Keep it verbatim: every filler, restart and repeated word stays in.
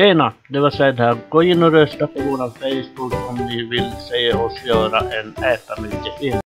Tjena, det var Sed här. Gå in och rösta på vår Facebook om ni vill se oss göra en äta mycket film.